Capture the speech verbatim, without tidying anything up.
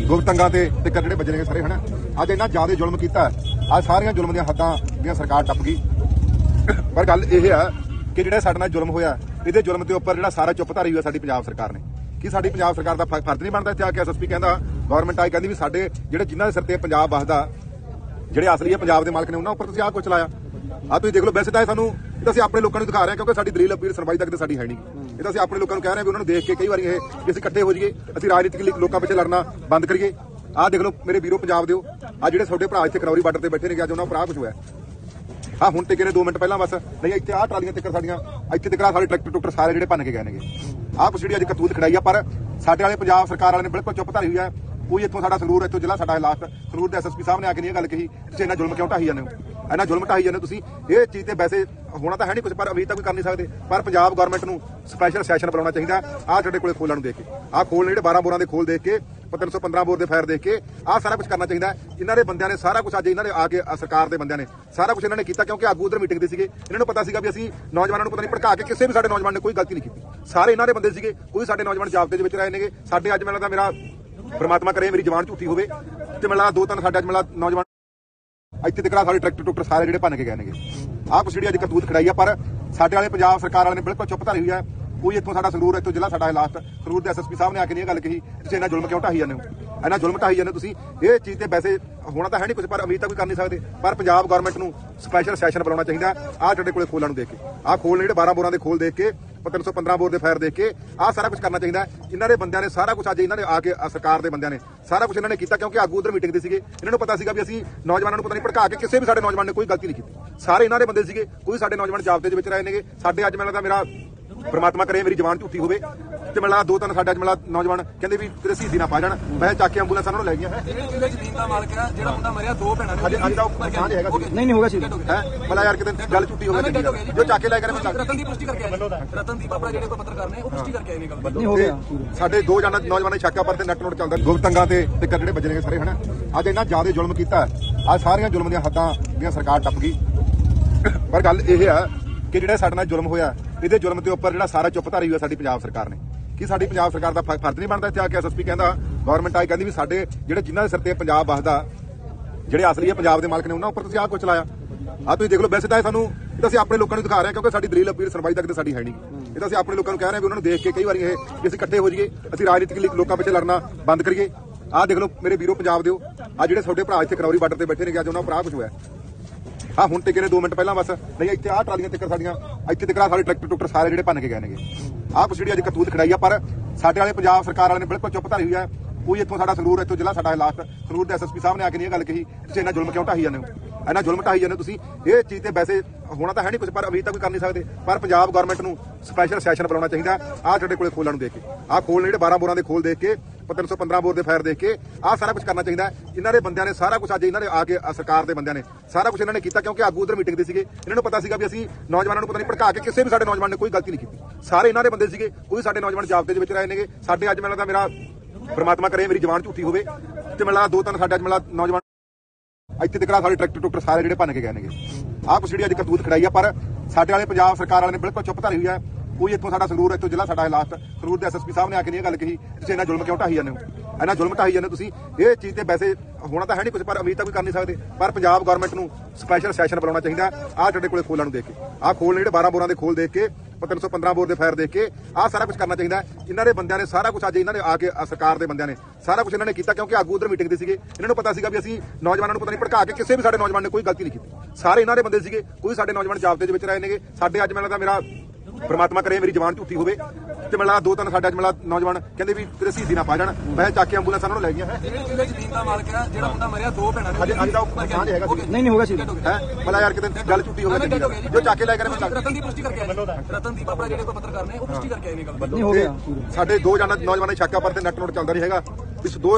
ਗੁਪਤੰਗਾਂ ਤੇ ਟਿੱਕਰ ਜਿਹੜੇ ਵੱਜੇ ਨੇ ਸਾਰੇ ਹਨਾ ਅੱਜ ਇੰਨਾ ਜ਼ਿਆਦਾ ਜ਼ੁਲਮ ਕੀਤਾ ਅੱਜ ਸਾਰੀਆਂ ਜ਼ੁਲਮ ਦੀਆਂ ਹੱਦਾਂ ਦੀਆਂ ਸਰਕਾਰ ਟੱਪ ਗਈ। ਪਰ ਗੱਲ ਇਹ ਆ ਕਿ ਜਿਹੜਾ ਸਾਡੇ ਨਾਲ ਜ਼ੁਲਮ ਹੋਇਆ ਇਹਦੇ ਜ਼ੁਲਮ ਦੇ ਉੱਪਰ ਜਿਹੜਾ ਸਾਰਾ ਚੁੱਪ ਧਾਰੀ ਹੋਇਆ ਸਾਡੀ ਪੰਜਾਬ ਸਰਕਾਰ ਨੇ। ਕੀ ਸਾਡੀ ਪੰਜਾਬ ਸਰਕਾਰ ਦਾ ਫਰਜ਼ ਨਹੀਂ ਬਣਦਾ ਇੱਥੇ ਆ ਕੇ ਐਸਐਸਪੀ ਕਹਿੰਦਾ ਗਵਰਨਮੈਂਟ ਆਈ ਕਹਿੰਦੀ ਵੀ ਸਾਡੇ ਜਿਹੜੇ ਜਿਨ੍ਹਾਂ ਦੇ ਸਿਰ ਤੇ ਪੰਜਾਬ ਵਸਦਾ ਜਿਹੜੇ ਅਸਲੀ ਪੰਜਾਬ ਦੇ ਮਾਲਕ ਨੇ ਉਹਨਾਂ ਉੱਪਰ ਤੁਸੀਂ ਆਹ ਕੁਝ ਚਲਾਇਆ। ਆ ਤੁਸੀਂ ਦੇਖ ਲਓ ਵੈਸੇ ਤਾਂ ਇਹ ਸਾਨੂੰ ਇਹ ਤਾਂ ਅਸੀਂ ਆਪਣੇ ਲੋਕਾਂ ਨੂੰ ਦਿਖਾ ਰਹੇ ਹਾਂ ਕਿਉਂਕਿ ਸਾਡੀ ਦਲੀਲ ਅਪੀਲ ਸੁਣਵਾਈ ਤੱਕ ਤੇ ਸਾਡੀ ਹੈ ਨਹੀਂ। ਇਹ ਤਾਂ ਅਸੀਂ ਆਪਣੇ ਲੋਕਾਂ ਨੂੰ ਕਹਿ ਰਹੇ ਹਾਂ ਵੀ ਉਹਨਾਂ ਨੂੰ ਦੇਖ ਕੇ ਕਈ ਵਾਰੀ ਇਹ ਕਿ ਅਸੀਂ ਇਕੱਠੇ ਹੋ ਜਾਈਏ ਅਸੀਂ ਰਾਜਨੀਤਿਕ ਲੋਕਾਂ ਪਿੱਛੇ ਲੜਨਾ ਬੰਦ ਕਰੀਏ। ਆਹ ਦੇਖ ਲਓ ਮੇਰੇ ਵੀਰੋ ਪੰਜਾਬ ਦਿਓ ਆ ਜਿਹੜੇ ਤੁਹਾਡੇ ਭਰਾ ਇੱਥੇ ਕਰੌਰੀ ਬਾਰਡਰ ਤੇ ਬੈਠੇ ਨੇ ਅੱਜ ਉਹਨਾਂ ਉੱਪਰ ਆਹ ਕੁਝ ਹੋਇਆ। ਆ ਹੁਣ ਟਿਕੇ ਨੇ ਦੋ ਮਿੰਟ ਪਹਿਲਾਂ ਬਸ ਨਹੀਂ ਇੱਥੇ ਆਹ ਟਰਾਲੀਆਂ ਤਿੱਕਰ ਸਾਡੀਆਂ ਇੱਥੇ ਤਿੱਕਰ ਸਾਡੇ ਟਰੈਕਟਰ ਟੁੱਟਰ ਸਾਰੇ ਜਿਹੜੇ ਭੰਨ ਕੇ ਗਏ ਨੇਗੇ। ਆਹ ਕੁਛ ਜਿਹੜੀ ਅੱਜ ਕਰਤੂਤ ਖੜਾਈ ਆ ਪਰ ਸਾਡੇ ਵਾਲੇ ਪੰਜਾਬ ਸਰਕਾਰ ਵਾਲੇ ਨੇ ਬਿਲਕੁਲ ਚੁੱਪ ਧਾਰੀ ਹੋਈ ਆ। ਕੋਈ ਇੱਥੋਂ ਸਾਡਾ ਸੰਗਰੂਰ ਇੱਥੋਂ ਜ਼ਿਲ੍ਹਾ ਸਾਡਾ ਲਾਸਟ ਸੰਗਰੂਰ ਦੇ ਐਸਐਸਪੀ ਸਾਹਿਬ ਨੇ ਆ ਕੇ ਨਹੀਂ ਇਹ ਗੱਲ ਕਹੀ ਤੁਸੀਂ ਇੰਨਾ ਜ਼ੁਲਮ ਕਿਉਂ ਢਾਈ ਜਾਂਦੇ ਹੋ ਇੰਨਾ ਜ਼ੁਲਮ ਢਾਈ ਜਾਂਦੇ ਤੁਸੀਂ। ਇਹ ਚੀਜ਼ ਤੇ ਵੈਸੇ ਹੋਣਾ ਤਾਂ ਹੈ ਨਹੀਂ ਕੁਝ ਪਰ ਉਮੀਦ ਤਾਂ ਕੋਈ ਕਰ ਨਹੀਂ ਸਕਦੇ ਪਰ ਪੰਜਾਬ ਗਵਰਨਮੈਂਟ ਨੂੰ ਸਪੈਸ਼ਲ ਸੈਸ਼ਨ ਬੁਲਾਉਣਾ ਚਾਹੀਦਾ। ਆਹ ਸਾਡੇ ਕੋਲੇ ਖੋਲਾਂ ਨੂੰ ਦੇਖ ਕੇ ਆਹ ਖੋਲ ਜਿਹੜੇ ਬਾਰਾਂ ਬੋਰਾਂ ਦੇ ਖੋਲ ਦੇਖ ਕੇ ਤਿੰਨ ਸੌ ਪੰਦਰਾਂ ਬੋਰ ਦੇ ਫਾਇਰ ਦੇਖ ਕੇ ਆਹ ਸਾਰਾ ਕੁਝ ਕਰਨਾ ਚਾਹੀਦਾ। ਇਹਨਾਂ ਦੇ ਬੰਦਿਆਂ ਨੇ ਸਾਰਾ ਕੁਝ ਅੱਜ ਇਹਨਾਂ ਨੇ ਆ ਕੇ ਸਰਕਾਰ ਦੇ ਬੰਦਿਆਂ ਨੇ ਸਾਰਾ ਕੁਝ ਇਹਨਾਂ ਨੇ ਕੀਤਾ ਕਿਉਂਕਿ ਆਗੂ ਉਧਰ ਮੀਟਿੰਗ ਦੇ ਸੀਗੇ। ਇਹਨਾਂ ਨੂੰ ਪਤਾ ਸੀਗਾ ਵੀ ਅਸੀਂ ਨੌਜਵਾਨਾਂ ਨੂੰ ਪਤਾ ਨਹੀਂ ਭੜਕਾ ਕੇ ਕਿਸੇ ਵੀ ਸਾਡੇ ਨੌਜਵਾਨ ਨੇ ਕੋਈ ਗਲਤੀ ਨਹੀਂ ਕੀਤੀ। ਸਾਰੇ ਇਹਨਾਂ ਦੇ ਬੰਦੇ ਸੀਗੇ ਕੋਈ ਸਾਡੇ ਨੌਜਵਾਨ ਜਾਬਤੇ ਦੇ ਵਿੱਚ ਰਹੇ ਨੇਗੇ। ਸਾਡੇ ਅੱਜ ਮੈਨੂੰ ਲੱਗਦਾ ਮੇਰਾ ਪਰਮਾਤਮਾ ਕਰੇ ਮੇਰੀ ਜਵਾਨ ਝੂਠੀ ਹੋਵੇ ਤੇ ਮੈਨੂੰ ਲੱਗਦਾ ਦੋ ਤਿੰਨ ਸਾਡੇ ਅੱਜ ਮੈਨੂੰ ਲੱਗਦਾ ਨੌਜਵਾਨ ਇੱਥੇ ਤੱਕ ਸਾਡੇ ਟਰੈਕਟਰ ਟੁੱਟਰ ਸਾਰੇ ਜਿਹੜੇ ਭੰਨ ਕੇ ਗਏ ਨੇਗੇ। ਆਹ ਕੁਛ ਜਿਹੜੀ ਅੱਜ ਕਰਤੂਤ ਖੜਾਈ ਆ ਪਰ ਸਾਡੇ ਵਾਲੇ ਪੰਜਾਬ ਸਰਕਾਰ ਵਾਲੇ ਨੇ ਬਿਲਕੁਲ ਚੁੱਪ ਧਾਰੀ ਹੋਈ ਆ। ਕੋਈ ਇੱਥੋਂ ਸਾਡਾ ਸੰਗਰੂਰ ਇੱਥੋਂ ਜ਼ਿਲ੍ਹਾ ਸਾਡਾ ਲਾਸਟ ਸੰਗਰੂਰ ਦੇ ਐਸਐਸਪੀ ਸਾਹਿਬ ਨੇ ਆ ਕੇ ਨਹੀਂ ਇਹ ਗੱਲ ਕਹੀ ਤੁਸੀਂ ਇੰਨਾ ਜ਼ੁਲਮ ਕਿਉਂ ਢਾਈ ਜਾਂਦੇ ਹੋ ਇੰਨਾ ਜ਼ੁਲਮ ਢਾਈ ਜਾਂਦੇ ਤੁਸੀਂ। ਇਹ ਚੀਜ਼ ਤੇ ਵੈਸੇ ਹੋਣਾ ਤਾਂ ਹੈ ਨਹੀਂ ਕੁਝ ਪਰ ਉਮੀਦ ਤਾਂ ਕੋਈ ਕਰ ਨਹੀਂ ਸਕਦੇ ਪਰ ਪੰਜਾਬ ਗਵਰਨਮੈਂਟ ਨੂੰ ਸਪੈਸ਼ਲ ਸੈਸ਼ਨ ਬੁਲਾਉਣਾ ਚਾਹੀਦਾ। ਆਹ ਸਾਡੇ ਕੋਲੇ ਖੋਲਾਂ ਨੂੰ ਦੇਖ ਕੇ ਆਹ ਖੋਲ ਜਿਹੜੇ ਬਾਰਾਂ ਬੋਰਾਂ ਦੇ ਖੋਲ ਦੇਖ ਕੇ ਤਿੰਨ ਸੌ ਪੰਦਰਾਂ ਬੋਰ ਦੇ ਫਾਇਰ ਦੇਖ ਕੇ ਆਹ ਸਾਰਾ ਕੁਝ ਕਰਨਾ ਚਾਹੀਦਾ। ਇਹਨਾਂ ਦੇ ਬੰਦਿਆਂ ਨੇ ਸਾਰਾ ਕੁਝ ਅੱਜ ਇਹਨਾਂ ਨੇ ਆ ਕੇ ਸਰਕਾਰ ਦੇ ਬੰਦਿਆਂ ਨੇ ਸਾਰਾ ਕੁਝ ਇਹਨਾਂ ਨੇ ਕੀਤਾ ਕਿਉਂਕਿ ਆਗੂ ਉਧਰ ਮੀਟਿੰਗ ਦੇ ਸੀਗੇ। ਇਹਨਾਂ ਨੂੰ ਪਤਾ ਸੀਗਾ ਵੀ ਅਸੀਂ ਨੌਜਵਾਨਾਂ ਨੂੰ ਪਤਾ ਨਹੀਂ ਭੜਕਾ ਕੇ ਕਿਸੇ ਵੀ ਸਾਡੇ ਨੌਜਵਾਨ ਨੇ ਕੋਈ ਗਲਤੀ ਨਹੀਂ ਕੀਤੀ। ਸਾਰੇ ਇਹਨਾਂ ਦੇ ਬੰਦੇ ਸੀਗੇ ਕੋਈ ਸਾਡੇ ਨੌਜਵਾਨ ਜਾਬਤੇ ਦੇ ਵਿੱਚ ਰਹੇ ਨੇਗੇ। ਸਾਡੇ ਅੱਜ ਮੈਨੂੰ ਲੱਗਦਾ ਮੇਰਾ ਪਰਮਾਤਮਾ ਕਰੇ ਮੇਰੀ ਜਵਾਨ ਝੂਠੀ ਹੋਵੇ ਤੇ ਮੈਨੂੰ ਲੱਗਦਾ ਦੋ ਤਿੰਨ ਸਾਡੇ ਅੱਜ ਮੈਨੂੰ ਨੌਜਵਾਨ ਕਹਿੰਦੇ ਵੀ ਤੇਰੇ ਸ਼ਹੀਦੀ ਨਾ ਪਾ ਜਾਣ ਮੈਂ ਚੱਕ ਕੇ ਐਂਬੂਲੈਂਸ ਉਹਨਾਂ ਨੂੰ ਲੈ ਗਿਆ ਹੈ। ਇਹਦੇ ਜ਼ਮੀਨ ਦਾ ਮਾਲਕ ਹੈ ਜਿਹੜਾ ਮੁੰਡਾ ਮਰਿਆ ਦੋ ਭੈਣਾਂ ਨੇ ਅੱਜ ਅੱਜ ਦਾ ਉੱਪਰ ਸਾਂਝ ਹੈਗਾ ਸੀ ਨਹੀਂ ਨਹੀਂ ਹੋਗਾ ਸੀ ਹੈ ਮਲਾ ਯਾਰ ਕਿਤੇ ਗੱਲ ਝੂਠੀ ਹੋ ਗਈ ਜੋ ਚੱਕ ਕੇ ਲੈ ਕੇ ਮੈਨੂੰ ਰਤਨ ਦੀ ਪੁਸ਼ਟੀ ਕਰਕੇ ਆਏ ਰਤਨਦੀਪ ਆਪਣਾ ਜਿਹੜੇ ਕੋਈ ਪੱਤਰਕਾਰ ਨੇ ਉਹ ਪੁਸ਼ਟੀ ਕਰਕੇ ਆਏ ਨੇ ਗੱਲ ਨਹੀਂ ਹੋ ਗਿਆ। ਸਾਡੇ ਦੋ ਜਣਾ ਨੌਜਵਾਨਾਂ ਛਾਕਾ ਪਰ ਤੇ ਨੈਟ ਨੋਟ ਚੱਲਦਾ ਗੁਪਤੰਗਾਂ ਤੇ ਟਿੱਕਰ ਜਿਹੜੇ ਵੱਜੇ ਨੇ ਸਾਰੇ ਹਨਾ ਅੱਜ ਇੰਨਾ ਜ਼ਿਆਦਾ ਜ਼ੁਲਮ ਕੀਤਾ ਅੱਜ ਸਾਰੀਆਂ ਜ਼ੁਲਮ ਦੀਆਂ ਹੱਦਾਂ ਦੀਆਂ ਸਰਕਾਰ ਟੱਪ ਗਈ। ਪਰ ਗੱਲ ਇਹ ਆ ਕਿ ਜਿਹੜਾ ਸਾਡੇ ਨਾਲ ਜ਼ੁਲਮ ਹੋਇਆ ਇਹਦੇ ਜ਼ੁਲਮ ਦੇ ਉੱਪਰ ਜਿਹੜਾ ਸਾਰਾ ਚੁੱਪ ਧਾਰੀ ਹੋਇਆ ਸਾਡੀ ਪੰਜਾਬ ਸਰਕਾਰ ਨੇ। ਕੀ ਸਾਡੀ ਪੰਜਾਬ ਸਰਕਾਰ ਦਾ ਫਰਜ਼ ਨਹੀਂ ਬਣਦਾ ਇੱਥੇ ਆ ਕੇ ਐਸਐਸਪੀ ਕਹਿੰਦਾ ਗਵਰਨਮੈਂਟ ਆਈ ਕਹਿੰਦੀ ਵੀ ਸਾਡੇ ਜਿਹੜੇ ਜਿਨ੍ਹਾਂ ਦੇ ਸਿਰ ਤੇ ਪੰਜਾਬ ਵਸਦਾ ਜਿਹੜੇ ਅਸਲੀ ਪੰਜਾਬ ਦੇ ਮਾਲਕ ਨੇ ਉਹਨਾਂ ਉੱਪਰ ਤੁਸੀਂ ਆਹ ਕੁਝ ਚਲਾਇਆ। ਆਹ ਤੁਸੀਂ ਦੇਖ ਲਓ ਵੈਸੇ ਤਾਂ ਇਹ ਸਾਨੂੰ ਇਹ ਤਾਂ ਅਸੀਂ ਆਪਣੇ ਲੋਕਾਂ ਨੂੰ ਦਿਖਾ ਰਹੇ ਹਾਂ ਕਿਉਂਕਿ ਸਾਡੀ ਦਲੀਲ ਅਪੀਲ ਸੁਣਵਾਈ ਤੱਕ ਤੇ ਸਾਡੀ ਹੈ ਨਹੀਂ। ਇਹ ਤਾਂ ਅਸੀਂ ਆਪਣੇ ਲੋਕਾਂ ਨੂੰ ਕਹਿ ਰਹੇ ਹਾਂ ਵੀ ਉਹਨਾਂ ਨੂੰ ਦੇਖ ਕੇ ਕਈ ਵਾਰੀ ਇਹ ਕਿ ਅਸੀਂ ਇਕੱਠੇ ਹੋ ਜਾਈਏ ਅਸੀਂ ਰਾਜਨੀਤਿਕ ਲੋਕਾਂ ਪਿੱਛੇ ਲੜਨਾ ਬੰਦ ਕਰੀਏ। ਆਹ ਦੇਖ ਲਓ ਮੇਰੇ ਵੀਰੋ ਪੰਜਾਬ ਦਿਓ ਆ ਜਿਹੜੇ ਤੁਹਾਡੇ ਭਰਾ ਇੱਥੇ ਕਰੌਰੀ ਬਾਰਡਰ ਤੇ ਬੈਠੇ ਨੇ ਅੱਜ ਉਹਨਾਂ ਉੱਪਰ ਆਹ ਕੁਝ ਹੋਇਆ। ਆ ਹੁਣ ਟਿਕੇ ਨੇ ਦੋ ਮਿੰਟ ਪਹਿਲਾਂ ਬਸ ਨਹੀਂ ਇੱਥੇ ਆਹ ਟਰਾਲੀਆਂ ਤਿੱਕਰ ਸਾਡੀਆਂ ਇੱਥੇ ਤੱਕ ਸਾਡੇ ਟਰੈਕਟਰ ਟੁੱਟਰ ਸਾਰੇ ਜਿਹੜੇ ਭੰਨ ਕੇ ਗਏ ਨੇਗੇ। ਆਹ ਕੁਛ ਜਿਹੜੀ ਅੱਜ ਕਰਤੂਤ ਖੜਾਈ ਆ ਪਰ ਸਾਡੇ ਵਾਲੇ ਪੰਜਾਬ ਸਰਕਾਰ ਵਾਲੇ ਨੇ ਬਿਲਕੁਲ ਚੁੱਪ ਧਾਰੀ ਹੋਈ ਆ। ਕੋਈ ਇੱਥੋਂ ਸਾਡਾ ਸੰਗਰੂਰ ਇੱਥੋਂ ਜ਼ਿਲ੍ਹਾ ਸਾਡਾ ਲਾਸਟ ਸੰਗਰੂਰ ਦੇ ਐਸਐਸਪੀ ਸਾਹਿਬ ਨੇ ਆ ਕੇ ਨਹੀਂ ਇਹ ਗੱਲ ਕਹੀ ਤੁਸੀਂ ਇੰਨਾ ਜ਼ੁਲਮ ਕਿਉਂ ਢਾਈ ਜਾਂਦੇ ਹੋ ਇੰਨਾ ਜ਼ੁਲਮ ਢਾਈ ਜਾਂਦੇ ਤੁਸੀਂ। ਇਹ ਚੀਜ਼ ਤੇ ਵੈਸੇ ਹੋਣਾ ਤਾਂ ਹੈ ਨਹੀਂ ਕੁਝ ਪਰ ਉਮੀਦ ਤਾਂ ਕੋਈ ਕਰ ਨਹੀਂ ਸਕਦੇ ਪਰ ਪੰਜਾਬ ਗਵਰਨਮੈਂਟ ਨੂੰ ਸਪੈਸ਼ਲ ਸੈਸ਼ਨ ਬੁਲਾਉਣਾ ਚਾਹੀਦਾ। ਆਹ ਸਾਡੇ ਕੋਲੇ ਖੋਲਾਂ ਨੂੰ ਦੇਖ ਕੇ ਆਹ ਖੋਲ ਜਿਹੜੇ ਬਾਰਾਂ ਬੋਰਾਂ ਦੇ ਖੋਲ ਦੇਖ ਕੇ ਤਿੰਨ ਸੌ ਪੰਦਰਾਂ ਬੋਰ ਦੇ ਫਾਇਰ ਦੇਖ ਕੇ ਆਹ ਸਾਰਾ ਕੁਝ ਕਰਨਾ ਚਾਹੀਦਾ। ਇਹਨਾਂ ਦੇ ਬੰਦਿਆਂ ਨੇ ਸਾਰਾ ਕੁਝ ਅੱਜ ਇਹਨਾਂ ਨੇ ਆ ਕੇ ਸਰਕਾਰ ਦੇ ਬੰਦਿਆਂ ਨੇ ਸਾਰਾ ਕੁਝ ਇਹਨਾਂ ਨੇ ਕੀਤਾ ਕਿਉਂਕਿ ਆਗੂ ਉਧਰ ਮੀਟਿੰਗ ਦੇ ਸੀਗੇ। ਇਹਨਾਂ ਨੂੰ ਪਤਾ ਸੀਗਾ ਵੀ ਅਸੀਂ ਨੌਜਵਾਨਾਂ ਨੂੰ ਪਤਾ ਨਹੀਂ ਭੜਕਾ ਕੇ ਕਿਸੇ ਵੀ ਸਾਡੇ ਨੌਜਵਾਨ ਨੇ ਕੋਈ ਗਲਤੀ ਨਹੀਂ ਕੀਤੀ। ਸਾਰੇ ਇਹਨਾਂ ਦੇ ਬੰਦੇ ਸੀਗੇ ਕੋਈ ਸਾਡੇ ਨੌਜਵਾਨ ਜਾਬਤੇ ਦੇ ਵਿੱਚ ਰਹੇ ਨੇਗੇ। ਸਾਡੇ ਅੱਜ ਮੈਨੂੰ ਲੱਗਦਾ ਮੇਰਾ ਪਰਮਾਤਮਾ ਕਰੇ ਮੇਰੀ ਜਵਾਨ ਝੂਠੀ ਹੋਵੇ ਤੇ ਮੈਨੂੰ ਲੱਗਦਾ ਦੋ ਤਿੰਨ ਸਾਡੇ ਅੱਜ ਮੈਨੂੰ ਲੱਗਦਾ ਨੌਜਵਾਨ ਇੱਥੇ ਤੱਕ ਸਾਡੇ ਟਰੈਕਟਰ ਟੁੱਟਰ ਸਾਰੇ ਜਿਹੜੇ ਭੰਨ ਕੇ ਗਏ ਨੇਗੇ। ਆਹ ਕੁਛ ਜਿਹੜੀ ਅੱਜ ਕਰਤੂਤ ਖੜਾਈ ਆ ਪਰ ਸਾਡੇ ਵਾਲੇ ਪੰਜਾਬ ਸਰਕਾਰ ਵਾਲੇ ਨੇ ਬਿਲਕੁਲ ਚੁੱਪ ਧਾਰੀ ਹੋਈ ਆ। ਕੋਈ ਇੱਥੋਂ ਸਾਡਾ ਸੰਗਰੂਰ ਇੱਥੋਂ ਜ਼ਿਲ੍ਹਾ ਸਾਡਾ ਲਾਸਟ ਸੰਗਰੂਰ ਦੇ ਐਸਐਸਪੀ ਸਾਹਿਬ ਨੇ ਆ ਕੇ ਨਹੀਂ ਇਹ ਗੱਲ ਕਹੀ ਤੁਸੀਂ ਇੰਨਾ ਜ਼ੁਲਮ ਕਿਉਂ ਢਾਈ ਜਾਂਦੇ ਹੋ ਇੰਨਾ ਜ਼ੁਲਮ ਢਾਈ ਜਾਂਦੇ ਤੁਸੀਂ। ਇਹ ਚੀਜ਼ ਤੇ ਵੈਸੇ ਹੋਣਾ ਤਾਂ ਹੈ ਨਹੀਂ ਕੁਝ ਪਰ ਉਮੀਦ ਤਾਂ ਕੋਈ ਕਰ ਨਹੀਂ ਸਕਦੇ ਪਰ ਪੰਜਾਬ ਗਵਰਨਮੈਂਟ ਨੂੰ ਸਪੈਸ਼ਲ ਸੈਸ਼ਨ ਬੁਲਾਉਣਾ ਚਾਹੀਦਾ। ਆਹ ਸਾਡੇ ਕੋਲੇ ਖੋਲਾਂ ਨੂੰ ਦੇਖ ਕੇ ਆਹ ਖੋਲ ਜਿਹੜੇ ਬਾਰਾਂ ਬੋਰਾਂ ਦੇ ਖੋਲ ਦੇਖ ਕੇ ਤਿੰਨ ਸੌ ਪੰਦਰਾਂ ਬੋਰ ਦੇ ਫਾਇਰ ਦੇਖ ਕੇ ਆਹ ਸਾਰਾ ਕੁਝ ਕਰਨਾ ਚਾਹੀਦਾ। ਇਹਨਾਂ ਦੇ ਬੰਦਿਆਂ ਨੇ ਸਾਰਾ ਕੁਝ ਅੱਜ ਇਹਨਾਂ ਨੇ ਆ ਕੇ ਸਰਕਾਰ ਦੇ ਬੰਦਿਆਂ ਨੇ ਸਾਰਾ ਕੁਝ ਇਹਨਾਂ ਨੇ ਕੀਤਾ ਕਿਉਂਕਿ ਆਗੂ ਉਧਰ ਮੀਟਿੰਗ ਦੇ ਸੀਗੇ। ਇਹਨਾਂ ਨੂੰ ਪਤਾ ਸੀਗਾ ਵੀ ਅਸੀਂ ਨੌਜਵਾਨਾਂ ਨੂੰ ਪਤਾ ਨਹੀਂ ਭੜਕਾ ਕੇ ਕਿਸੇ ਵੀ ਸਾਡੇ ਨੌਜਵਾਨ ਨੇ ਕੋਈ ਗਲਤੀ ਨਹੀਂ ਕੀਤੀ। ਸਾਰੇ ਇਹਨਾਂ ਦੇ ਬੰਦੇ ਸੀਗੇ ਕੋਈ ਸਾਡੇ ਨੌਜਵਾਨ ਜਾਬਤੇ ਦੇ ਵਿੱਚ ਰਹੇ ਨੇਗੇ। ਸਾਡੇ ਅੱਜ ਮੈਨੂੰ ਲੱਗਦਾ ਮੇਰਾ ਪਰਮਾਤਮਾ ਕਰੇ ਮੇਰੀ ਜਵਾਨ ਝੂਠੀ ਹੋਵੇ ਤੇ ਮੈਨੂੰ ਲੱਗਦਾ ਦੋ ਤਿੰਨ ਸਾਡੇ ਅੱਜ ਮੈਨੂੰ ਨੌਜਵਾਨ ਕਹਿੰਦੇ ਵੀ ਤੇਰੇ ਸ਼ਹੀਦੀ ਨਾ ਪਾ ਜਾਣ ਮੈਂ ਚੱਕ ਕੇ ਐਂਬੂਲੈਂਸ ਉਹਨਾਂ ਨੂੰ ਲੈ ਗਿਆ ਹੈ। ਇਹਦੇ ਜ਼ਮੀਨ ਦਾ ਮਾਲਕ ਹੈ ਜਿਹੜਾ ਮੁੰਡਾ ਮਰਿਆ ਦੋ ਭੈਣਾਂ ਨੇ ਅੱਜ ਅੱਜ ਦਾ ਉੱਪਰ ਸਾਂਝ ਹੈਗਾ ਸੀ ਨਹੀਂ ਨਹੀਂ ਹੋਗਾ ਸੀ ਹੈ ਮਲਾ ਯਾਰ ਕਿਤੇ ਗੱਲ ਝੂਠੀ ਹੋ ਗਈ ਜੋ ਚੱਕ ਕੇ ਲੈ ਕੇ ਮੈਨੂੰ ਰਤਨ ਦੀ ਪੁਸ਼ਟੀ ਕਰਕੇ ਆਏ ਰਤਨਦੀਪ ਆਪਣਾ ਜਿਹੜੇ ਕੋਈ ਪੱਤਰਕਾਰ ਨੇ ਉਹ ਪੁਸ਼ਟੀ ਕਰਕੇ ਆਏ ਨੇ ਗੱਲ ਨਹੀਂ ਹੋ ਗਿਆ। ਸਾਡੇ ਦੋ ਜਣਾ ਨੌਜਵਾਨਾਂ ਛਾਕਾ ਪਰ ਤੇ ਨੈਟ ਨੋਟ ਚੱਲਦਾ ਨਹੀਂ ਹੈਗਾ। ਇਸ ਦੋ